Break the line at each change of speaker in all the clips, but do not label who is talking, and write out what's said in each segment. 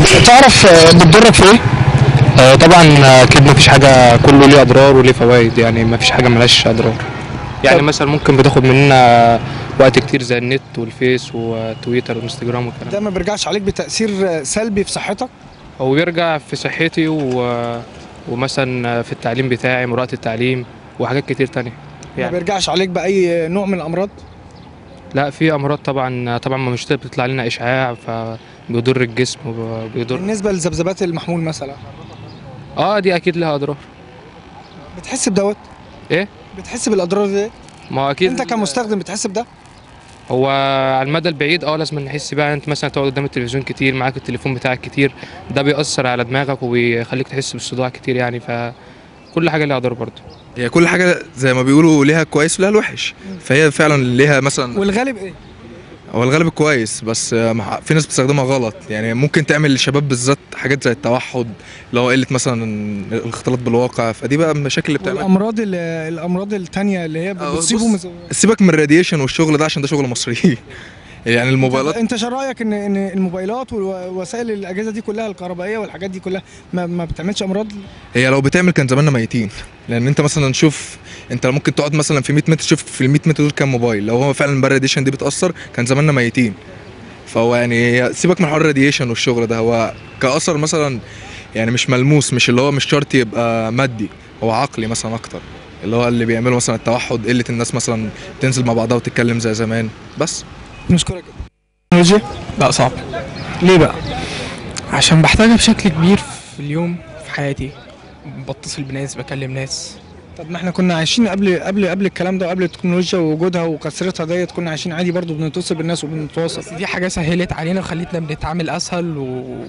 تعرف بتضرك في ايه؟
طبعا اكيد مفيش حاجه، كله ليه اضرار وليه فوائد، يعني مفيش حاجه ملهاش اضرار. يعني
طب
مثلا ممكن بتاخد مننا وقت كتير زي النت والفيس وتويتر وانستجرام والكلام
ده
ده.
ما بيرجعش عليك بتأثير سلبي في صحتك؟
هو بيرجع في صحتي ومثلا في التعليم بتاعي، مراقبه التعليم وحاجات كتير تانية
ما
يعني.
بيرجعش عليك بأي نوع من الأمراض؟
لا، في امراض طبعا ما مش بتطلع لنا اشعاع فبيضر الجسم وبيضر.
بالنسبة لذبذبات المحمول مثلا
اه، دي اكيد لها اضرار.
بتحس بدوت؟
ايه؟
بتحس بالأضرار دي؟
ما هو اكيد.
أنت كمستخدم بتحس بده؟
هو على المدى البعيد لازم نحس بقى، انت مثلا تقعد قدام التلفزيون كتير، معاك التليفون بتاعك كتير، ده بيأثر على دماغك وبيخليك تحس بالصداع كتير يعني، فكل حاجة ليها ضرر برضه.
هي كل حاجة زي ما بيقولوا ليها كويس وليها الوحش، فهي فعلا ليها مثلا.
والغالب إيه؟
هو الغالب كويس، بس في ناس بتستخدمها غلط، يعني ممكن تعمل للشباب بالذات حاجات زي التوحد، اللي هو قلة مثلا الاختلاط بالواقع، فدي بقى المشاكل اللي بتعمل.
الأمراض التانية اللي هي بتصيبه
بص، سيبك من الراديشن والشغل ده عشان ده شغل مصريين. يعني الموبايلات.
انت شو رايك ان الموبايلات ووسائل الاجهزه دي كلها الكهربائيه والحاجات دي كلها ما بتعملش امراض؟
هي لو بتعمل كان زماننا ميتين، لان انت مثلا شوف، انت ممكن تقعد مثلا في 100 متر، شوف في ال 100 متر دول كام موبايل، لو هو فعلا الراديشن دي بتاثر كان زماننا ميتين. فهو يعني سيبك من حوار الراديشن والشغل ده، هو كاثر مثلا يعني مش ملموس، مش اللي هو مش شرط يبقى مادي، هو عقلي مثلا اكتر، اللي هو اللي بيعملوا مثلا التوحد، قله الناس مثلا تنزل مع بعضها وتتكلم زي زمان بس.
نشكرك. التكنولوجيا؟
لا، صعب.
ليه بقى؟
عشان بحتاجها بشكل كبير في اليوم في حياتي، بتصل بناس، بكلم ناس.
طب ما احنا كنا عايشين قبل الكلام ده، قبل التكنولوجيا ووجودها وكثرتها ديت، كنا عايشين عادي برضو، بنتصل بالناس وبنتواصل.
بس دي حاجة سهلت علينا وخلتنا بنتعامل أسهل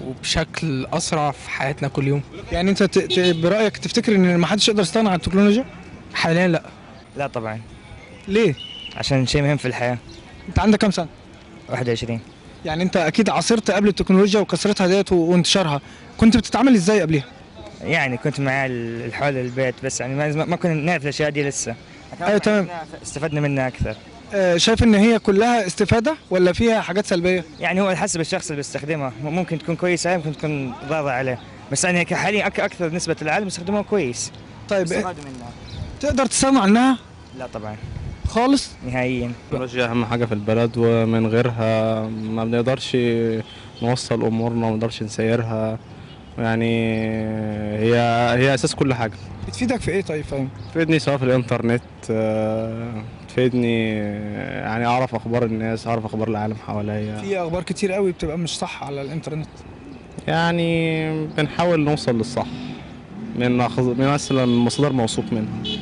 وبشكل أسرع في حياتنا كل يوم.
يعني انت برأيك تفتكر ان ما حدش يقدر يستغنى عن التكنولوجيا؟
حاليا لا.
لا طبعا،
ليه؟
عشان شيء مهم في الحياة.
انت عندك كام سنة؟
21.
يعني انت اكيد عاصرت قبل التكنولوجيا وكثرتها ديت وانتشارها، كنت بتتعامل ازاي قبليها؟
يعني كنت مع حول البيت، بس يعني ما كنا نعرف الأشياء دي لسه.
ايوه تمام.
استفدنا منها أكثر.
شايف ان هي كلها استفادة ولا فيها حاجات سلبية؟
يعني هو حسب الشخص اللي بيستخدمها، ممكن تكون كويسة عليه، ممكن تكون ضارة عليه، بس يعني حاليا أكثر نسبة العالم بيستخدموها كويس.
طيب
استفادوا منها.
تقدر تستغنى عنها؟
لا طبعا.
خالص؟
نهائيا.
التكنولوجيا أهم حاجة في البلد، ومن غيرها ما بنقدرش نوصل أمورنا، ما بنقدرش نسيرها، يعني هي أساس كل حاجة.
بتفيدك في إيه طيب فاهم؟
تفيدني سواء في الإنترنت، تفيدني يعني أعرف أخبار الناس، أعرف أخبار العالم حواليا.
في أخبار كتير قوي بتبقى مش صح على الإنترنت.
يعني بنحاول نوصل للصح من مثلا مصادر موثوق منها.